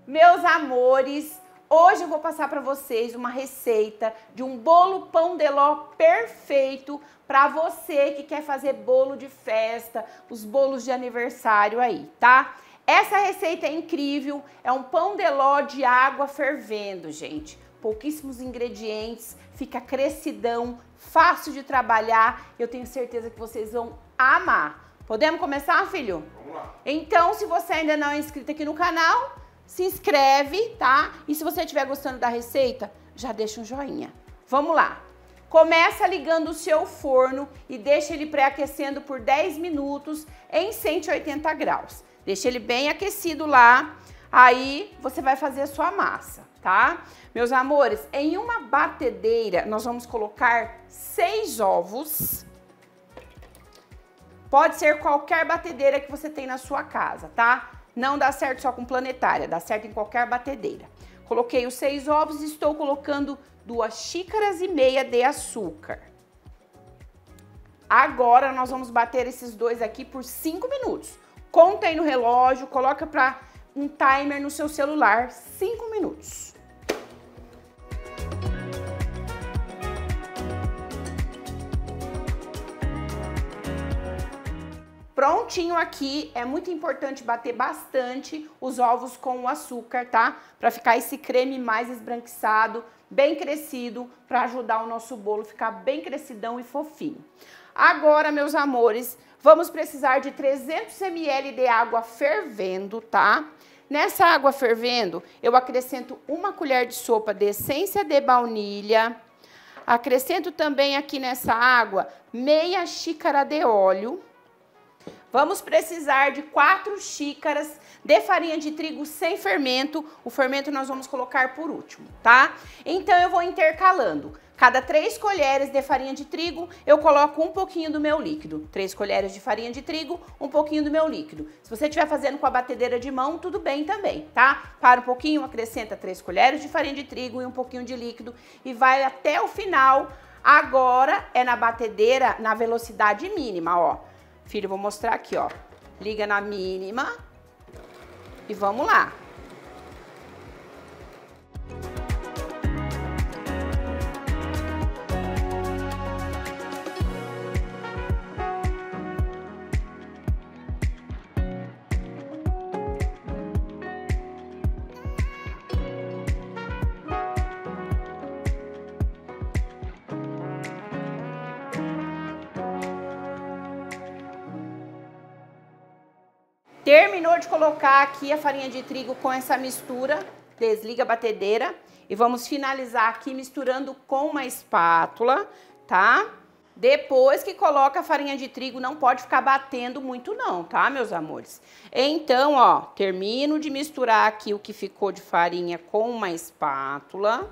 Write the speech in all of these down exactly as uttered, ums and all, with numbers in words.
Meus amores, hoje eu vou passar para vocês uma receita de um bolo pão de ló perfeito para você que quer fazer bolo de festa, os bolos de aniversário aí, tá? Essa receita é incrível, é um pão de ló de água fervendo, gente. Pouquíssimos ingredientes, fica crescidão, fácil de trabalhar. Eu tenho certeza que vocês vão amar. Podemos começar, filho? Vamos lá. Então, se você ainda não é inscrito aqui no canal, se inscreve, tá? E se você estiver gostando da receita, já deixa um joinha. Vamos lá. Começa ligando o seu forno e deixa ele pré-aquecendo por dez minutos em cento e oitenta graus. Deixa ele bem aquecido lá, aí você vai fazer a sua massa, tá? Meus amores, em uma batedeira nós vamos colocar seis ovos. Pode ser qualquer batedeira que você tem na sua casa, tá? Não dá certo só com planetária, dá certo em qualquer batedeira. Coloquei os seis ovos e estou colocando duas xícaras e meia de açúcar. Agora nós vamos bater esses dois aqui por cinco minutos. Conta aí no relógio, coloca para um timer no seu celular, cinco minutos. Prontinho aqui, é muito importante bater bastante os ovos com o açúcar, tá? Para ficar esse creme mais esbranquiçado, bem crescido, para ajudar o nosso bolo a ficar bem crescidão e fofinho. Agora, meus amores, vamos precisar de trezentos mililitros de água fervendo, tá? Nessa água fervendo, eu acrescento uma colher de sopa de essência de baunilha. Acrescento também aqui nessa água meia xícara de óleo. Vamos precisar de quatro xícaras de farinha de trigo sem fermento. O fermento nós vamos colocar por último, tá? Então eu vou intercalando. Cada três colheres de farinha de trigo, eu coloco um pouquinho do meu líquido. Três colheres de farinha de trigo, um pouquinho do meu líquido. Se você estiver fazendo com a batedeira de mão, tudo bem também, tá? Para um pouquinho, acrescenta três colheres de farinha de trigo e um pouquinho de líquido e vai até o final. Agora é na batedeira na velocidade mínima, ó. Filho, vou mostrar aqui, ó. Liga na mínima e vamos lá. Terminou de colocar aqui a farinha de trigo com essa mistura, desliga a batedeira e vamos finalizar aqui misturando com uma espátula, tá? Depois que coloca a farinha de trigo, não pode ficar batendo muito não, tá, meus amores? Então, ó, termino de misturar aqui o que ficou de farinha com uma espátula.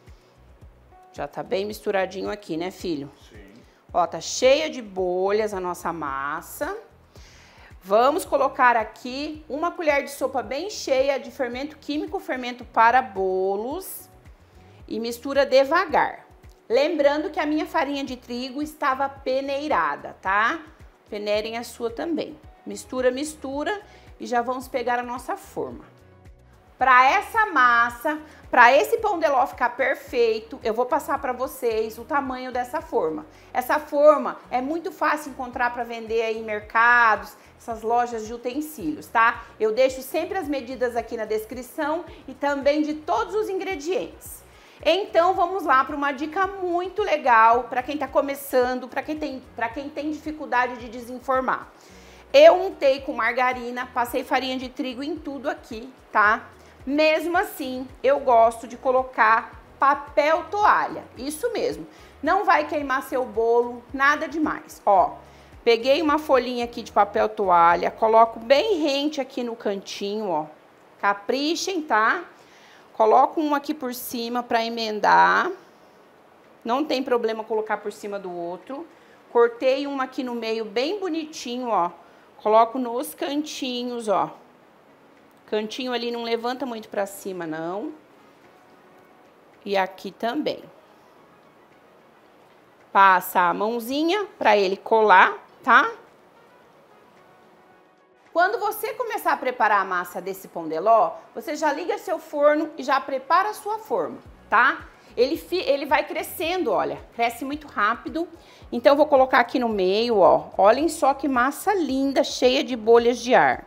Já tá bem misturadinho aqui, né, filho? Sim. Ó, tá cheia de bolhas a nossa massa. Vamos colocar aqui uma colher de sopa bem cheia de fermento químico, fermento para bolos e mistura devagar. Lembrando que a minha farinha de trigo estava peneirada, tá? Peneirem a sua também. Mistura, mistura e já vamos pegar a nossa forma. Para essa massa, para esse pão de ló ficar perfeito, eu vou passar para vocês o tamanho dessa forma. Essa forma é muito fácil encontrar para vender aí em mercados, essas lojas de utensílios, tá? Eu deixo sempre as medidas aqui na descrição e também de todos os ingredientes. Então vamos lá para uma dica muito legal para quem está começando, para quem tem, para quem tem dificuldade de desenformar. Eu untei com margarina, passei farinha de trigo em tudo aqui, tá? Mesmo assim, eu gosto de colocar papel toalha, isso mesmo. Não vai queimar seu bolo, nada demais. Ó, peguei uma folhinha aqui de papel toalha, coloco bem rente aqui no cantinho, ó. Caprichem, tá? Coloco um aqui por cima para emendar. Não tem problema colocar por cima do outro. Cortei uma aqui no meio bem bonitinho, ó. Coloco nos cantinhos, ó. Cantinho ali não levanta muito pra cima, não. E aqui também. Passa a mãozinha pra ele colar, tá? Quando você começar a preparar a massa desse pão de ló, você já liga seu forno e já prepara a sua forma, tá? Ele, ele vai crescendo, olha, cresce muito rápido. Então, eu vou colocar aqui no meio, ó. Olhem só que massa linda, cheia de bolhas de ar.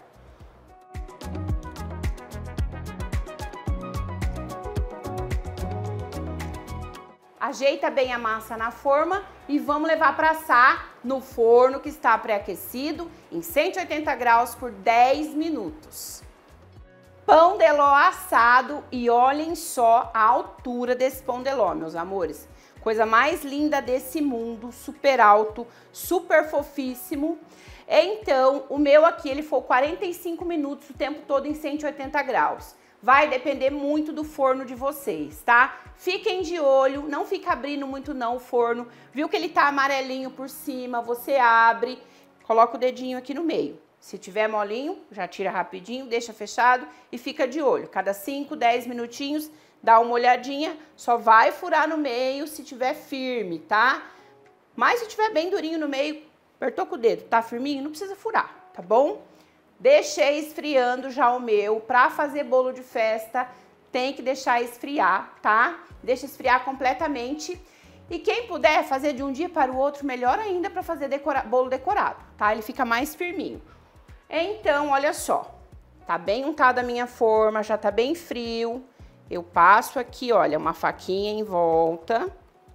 Ajeita bem a massa na forma e vamos levar para assar no forno que está pré-aquecido em cento e oitenta graus por dez minutos. Pão de ló assado e olhem só a altura desse pão de ló, meus amores. Coisa mais linda desse mundo, super alto, super fofíssimo. Então, o meu aqui, ele foi quarenta e cinco minutos o tempo todo em cento e oitenta graus. Vai depender muito do forno de vocês, tá? Fiquem de olho, não fica abrindo muito não o forno. Viu que ele tá amarelinho por cima, você abre, coloca o dedinho aqui no meio. Se tiver molinho, já tira rapidinho, deixa fechado e fica de olho. Cada cinco, dez minutinhos, dá uma olhadinha, só vai furar no meio se tiver firme, tá? Mas se tiver bem durinho no meio, apertou com o dedo, tá firminho, não precisa furar, tá bom? Deixei esfriando já o meu. Pra fazer bolo de festa, tem que deixar esfriar, tá? Deixa esfriar completamente. E quem puder fazer de um dia para o outro, melhor ainda para fazer decora- bolo decorado, tá? Ele fica mais firminho. Então, olha só. Tá bem untada a minha forma, já tá bem frio. Eu passo aqui, olha, uma faquinha em volta.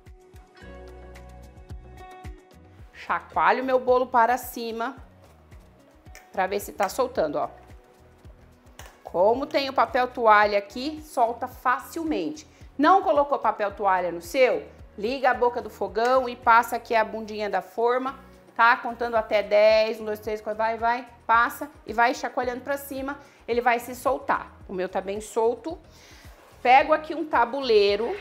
Chacoalho meu bolo para cima. Pra ver se tá soltando, ó. Como tem o papel toalha aqui, solta facilmente. Não colocou papel toalha no seu? Liga a boca do fogão e passa aqui a bundinha da forma, tá? Contando até dez, um, dois, três, quatro, vai, vai, passa e vai chacoalhando pra cima, ele vai se soltar. O meu tá bem solto. Pego aqui um tabuleiro.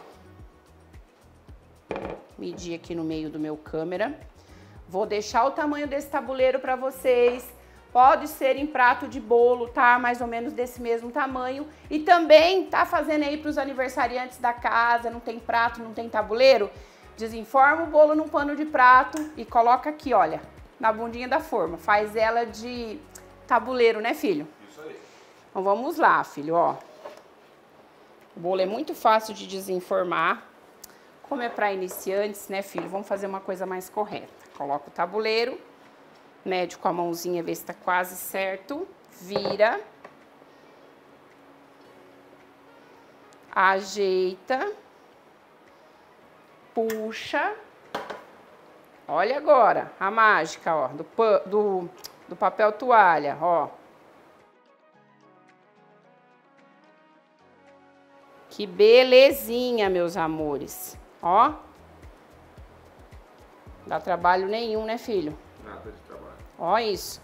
Medir aqui no meio do meu câmera. Vou deixar o tamanho desse tabuleiro pra vocês. Pode ser em prato de bolo, tá? Mais ou menos desse mesmo tamanho. E também tá fazendo aí para os aniversariantes da casa, não tem prato, não tem tabuleiro? Desenforma o bolo num pano de prato e coloca aqui, olha, na bundinha da forma. Faz ela de tabuleiro, né, filho? Isso aí. Então vamos lá, filho, ó. O bolo é muito fácil de desenformar. Como é para iniciantes, né, filho? Vamos fazer uma coisa mais correta. Coloca o tabuleiro. Mede com a mãozinha, vê se tá quase certo. Vira. Ajeita. Puxa. Olha agora a mágica, ó, do, do, do papel toalha, ó. Que belezinha, meus amores. Ó. Não dá trabalho nenhum, né, filho? Nada de trabalho. Ó isso.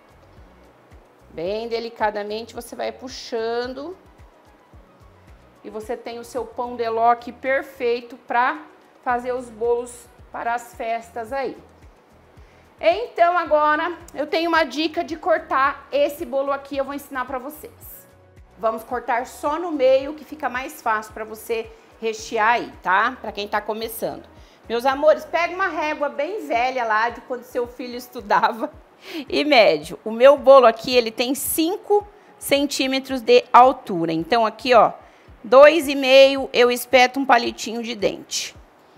Bem delicadamente você vai puxando. E você tem o seu pão de ló aqui perfeito para fazer os bolos para as festas aí. Então agora eu tenho uma dica de cortar esse bolo aqui, eu vou ensinar para vocês. Vamos cortar só no meio, que fica mais fácil para você rechear aí, tá? Para quem tá começando. Meus amores, pega uma régua bem velha lá de quando seu filho estudava e mede. O meu bolo aqui, ele tem cinco centímetros de altura. Então aqui, ó, dois e meio eu espeto um palitinho de dente.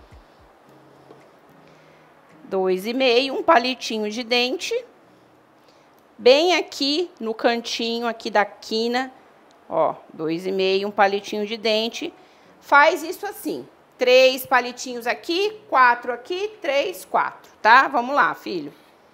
Dois e meio, um palitinho de dente. Bem aqui no cantinho aqui da quina, ó, dois e meio, um palitinho de dente. Faz isso assim. Três palitinhos aqui, quatro aqui, três, quatro, tá? Vamos lá, filho.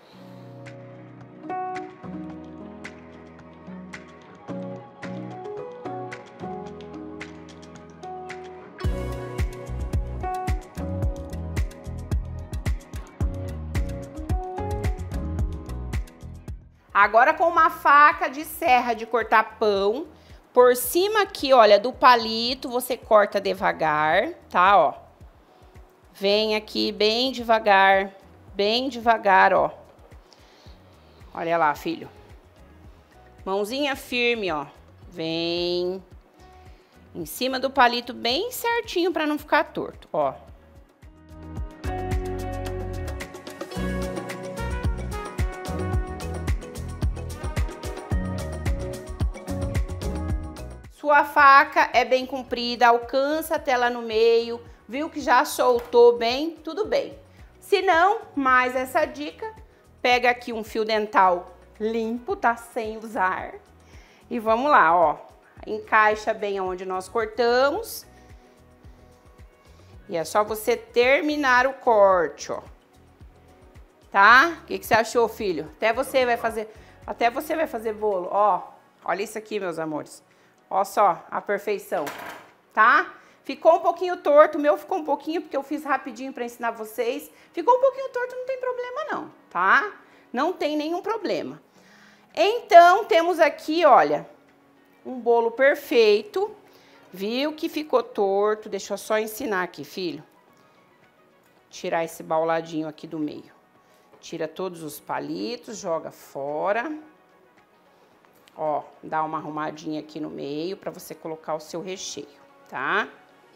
Agora com uma faca de serra de cortar pão, por cima aqui, olha, do palito, você corta devagar, tá, ó. Vem aqui bem devagar, bem devagar, ó. Olha lá, filho. Mãozinha firme, ó. Vem em cima do palito bem certinho para não ficar torto, ó. Sua faca é bem comprida, alcança até lá no meio, viu que já soltou bem, tudo bem. Se não, mais essa dica, pega aqui um fio dental limpo, tá? Sem usar. E vamos lá, ó. Encaixa bem onde nós cortamos. E é só você terminar o corte, ó. Tá? O que que você achou, filho? Até você vai fazer, até você vai fazer bolo, ó. Olha isso aqui, meus amores. Ó só a perfeição, tá? Ficou um pouquinho torto, o meu ficou um pouquinho porque eu fiz rapidinho para ensinar vocês. Ficou um pouquinho torto, não tem problema não, tá? Não tem nenhum problema. Então, temos aqui, olha, um bolo perfeito. Viu que ficou torto? Deixa eu só ensinar aqui, filho. Tirar esse bauladinho aqui do meio. Tira todos os palitos, joga fora. Ó, dá uma arrumadinha aqui no meio para você colocar o seu recheio, tá?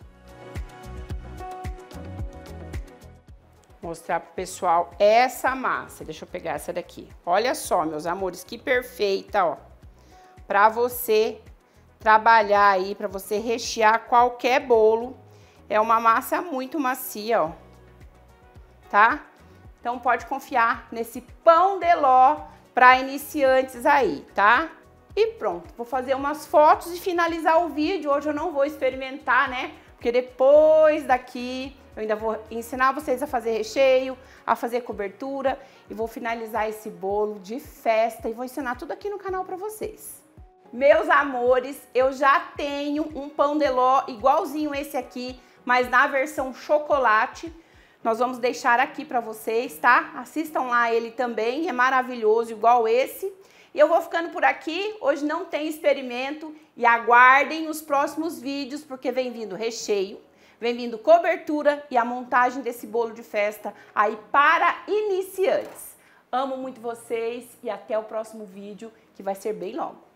Mostrar pro pessoal essa massa. Deixa eu pegar essa daqui. Olha só, meus amores, que perfeita, ó. Pra você trabalhar aí, pra você rechear qualquer bolo. É uma massa muito macia, ó. Tá? Então pode confiar nesse pão de ló para iniciantes aí, tá? E pronto, vou fazer umas fotos e finalizar o vídeo. Hoje eu não vou experimentar, né? Porque depois daqui eu ainda vou ensinar vocês a fazer recheio, a fazer cobertura e vou finalizar esse bolo de festa e vou ensinar tudo aqui no canal para vocês. Meus amores, eu já tenho um pão de ló igualzinho esse aqui, mas na versão chocolate. Nós vamos deixar aqui para vocês, tá? Assistam lá ele também, é maravilhoso, igual esse. E eu vou ficando por aqui, hoje não tem experimento e aguardem os próximos vídeos, porque vem vindo recheio, vem vindo cobertura e a montagem desse bolo de festa aí para iniciantes. Amo muito vocês e até o próximo vídeo, que vai ser bem logo.